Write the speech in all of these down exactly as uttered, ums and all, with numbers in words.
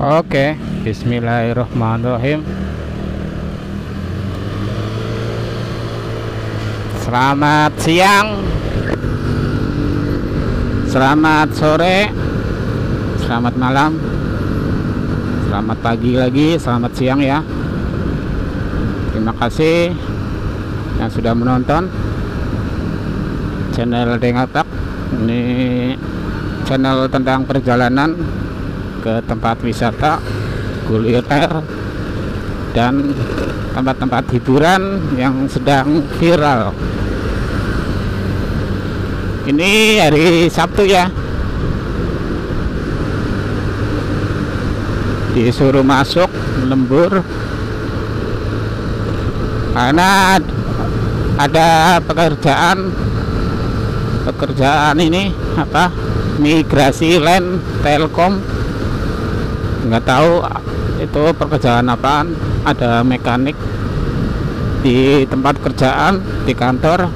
Oke, bismillahirrahmanirrahim. Selamat siang, selamat sore, selamat malam, selamat pagi lagi, selamat siang ya. Terima kasih yang sudah menonton channel Dengatak. Ini channel tentang perjalanan ke tempat wisata, kuliner, dan tempat-tempat hiburan yang sedang viral. Ini hari Sabtu ya, disuruh masuk lembur karena ada pekerjaan pekerjaan ini apa migrasi LAN Telkom. Nggak tahu itu pekerjaan apaan, ada mekanik di tempat kerjaan, di kantor,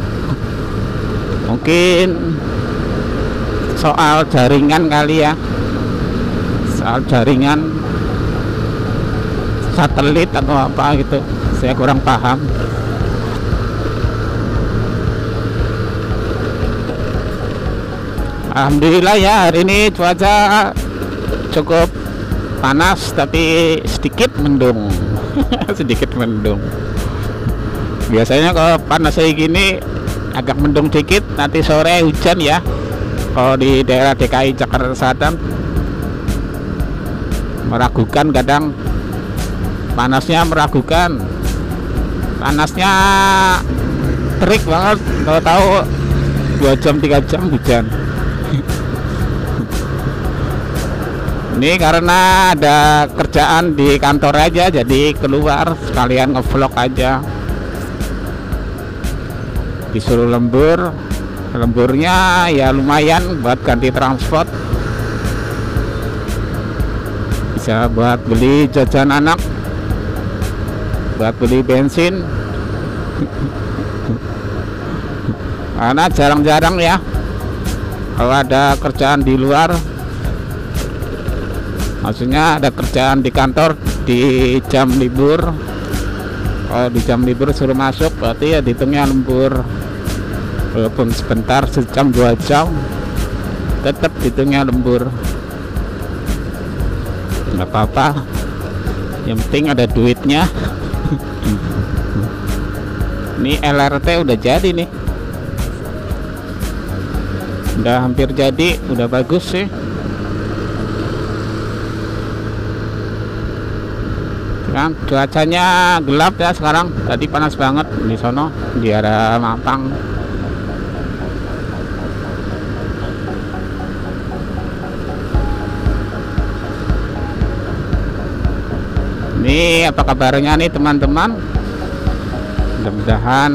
mungkin soal jaringan kali ya, soal jaringan satelit atau apa gitu, saya kurang paham. Alhamdulillah ya, hari ini cuaca cukup panas tapi sedikit mendung. Sedikit mendung. Biasanya kalau panas kayak gini agak mendung dikit, nanti sore hujan ya. Kalau di daerah D K I Jakarta Selatan meragukan, kadang panasnya meragukan, panasnya terik banget, kalau tahu dua jam tiga jam hujan. Ini karena ada kerjaan di kantor aja, jadi keluar sekalian ngevlog aja. Disuruh lembur, lemburnya ya lumayan buat ganti transport, bisa buat beli jajan anak, buat beli bensin. Karena jarang-jarang ya kalau ada kerjaan di luar, maksudnya ada kerjaan di kantor di jam libur. Kalau di jam libur suruh masuk, berarti ya dihitungnya lembur, walaupun sebentar, sejam dua jam, tetap hitungnya lembur. Nggak apa-apa, yang penting ada duitnya. Ini L R T udah jadi nih, udah hampir jadi, udah bagus sih. Kan cuacanya gelap ya sekarang, tadi panas banget di sono di arah Mampang. Ini apa kabarnya nih teman-teman, mudah-mudahan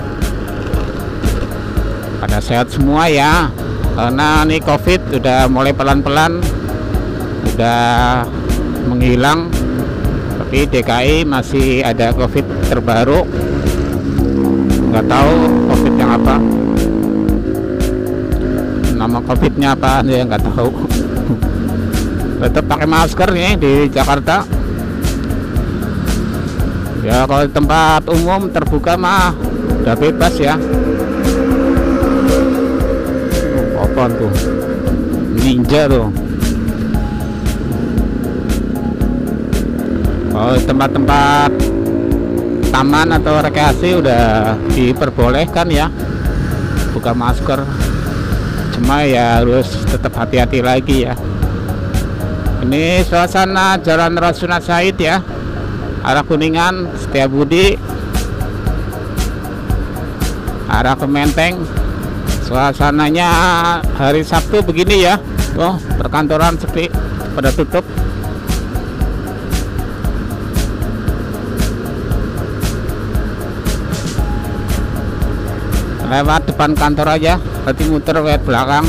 pada sehat semua ya, karena nih COVID udah mulai pelan-pelan udah menghilang. Tapi D K I masih ada COVID terbaru, nggak tahu COVID yang apa, nama COVID-nya apa ya nggak tahu. Tetap pakai masker nih di Jakarta ya. Kalau di tempat umum terbuka mah udah bebas ya. Apa tuh, ninja tuh. Oh, tempat-tempat taman atau rekreasi udah diperbolehkan ya buka masker, cuma ya harus tetap hati-hati lagi ya. Ini suasana Jalan Rasuna Said ya, arah Kuningan, Setiabudi, arah ke Menteng. Suasananya hari Sabtu begini ya. Oh, perkantoran sepi, pada tutup. Lewat depan kantor aja, berarti muter lewat belakang.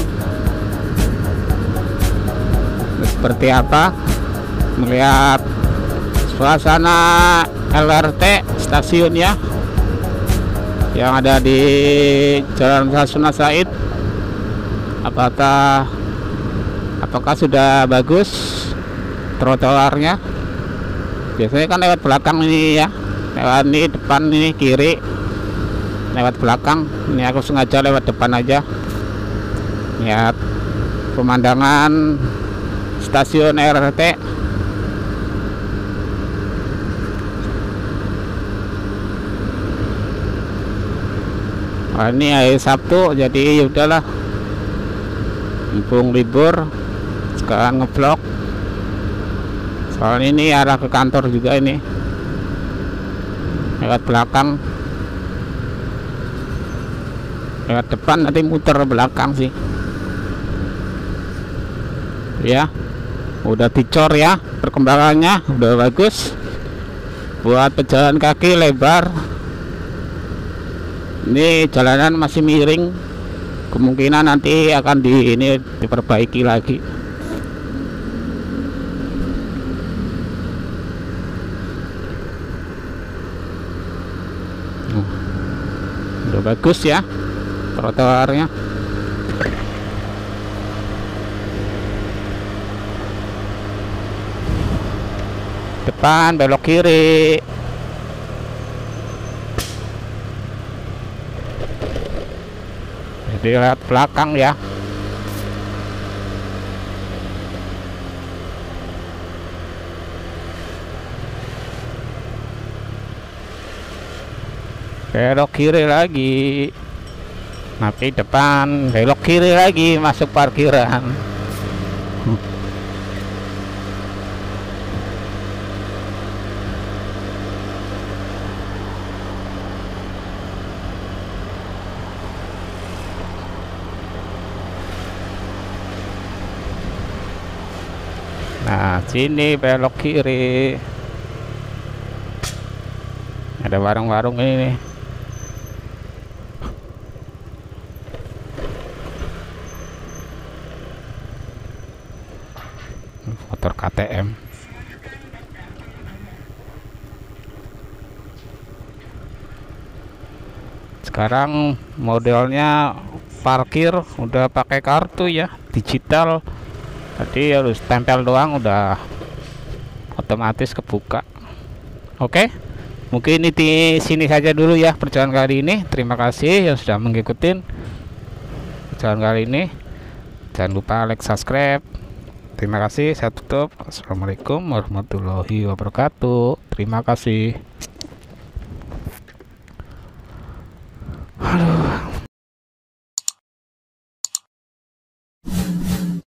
Seperti apa melihat suasana L R T stasiun ya, yang ada di Jalan Rasuna Said. Apakah apakah sudah bagus trotoarnya. Biasanya kan lewat belakang ini ya, lewat ini depan, ini kiri, lewat belakang. Ini aku sengaja lewat depan aja. Lihat pemandangan stasiun R R T. Nah, ini hari Sabtu, jadi udahlah, mumpung libur sekarang ngevlog. Soalnya ini arah ke kantor juga, ini lewat belakang, lewat depan nanti muter belakang sih ya. Udah dicor ya, perkembangannya udah bagus buat pejalan kaki, lebar. Ini jalanan masih miring, kemungkinan nanti akan di ini diperbaiki lagi. Udah bagus ya trotoarnya. Depan belok kiri. Jadi lihat belakang ya. Belok kiri lagi, nanti depan belok kiri lagi masuk parkiran. Nah, sini belok kiri. Ada warung-warung ini nih. Motor K T M. Sekarang modelnya parkir udah pakai kartu ya, digital. Tadi harus tempel doang udah otomatis kebuka. Oke, mungkin ini di sini saja dulu ya perjalanan kali ini. Terima kasih yang sudah mengikuti perjalanan kali ini. Jangan lupa like, subscribe. Terima kasih, saya tutup. Assalamualaikum warahmatullahi wabarakatuh. Terima kasih. Aduh.